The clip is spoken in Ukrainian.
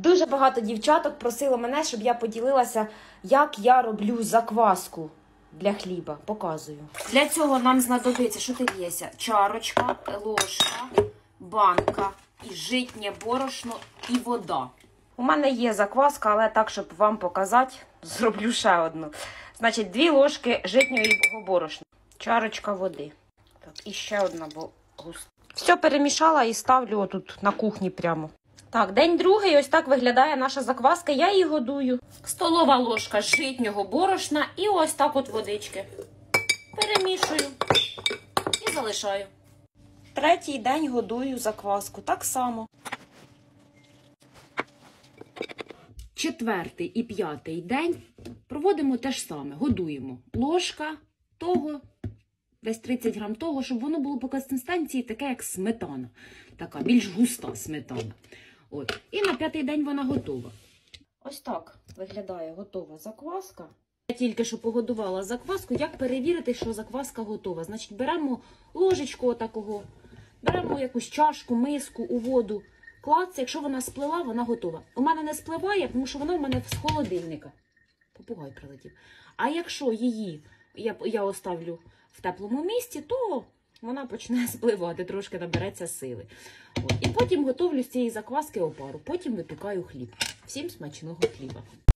Дуже багато дівчаток просило мене, щоб я поділилася, як я роблю закваску для хліба. Показую. Для цього нам знадобиться, що тут є? Чарочка, ложка, банка, і житнє борошно, і вода. У мене є закваска, але так, щоб вам показати, зроблю ще одну. Значить, 2 ложки житнього борошна, чарочка води. Так, і ще одна, бо густа. Все перемішала і ставлю отут на кухні прямо. Так, день другий, ось так виглядає наша закваска, я її годую. Столова ложка житнього борошна і ось так от водички. Перемішую і залишаю. Третій день годую закваску, так само. Четвертий і п'ятий день проводимо те ж саме, годуємо. Ложка того, десь 30 грам того, щоб воно було по консистенції таке, як сметана. Така, більш густа сметана. От. І на 5-й день вона готова. Ось так виглядає готова закваска. Я тільки що погодувала закваску. Як перевірити, що закваска готова? Значить, беремо ложечку отакого, беремо якусь чашку, миску у воду, клац, якщо вона сплила, вона готова. У мене не спливає, тому що вона в мене з холодильника. Попугай прилетів. А якщо її я оставлю в теплому місці, то вона почне спливати, трошки набереться сили. От. І потім готовлю з цієї закваски опару, потім випікаю хліб. Всім смачного хліба!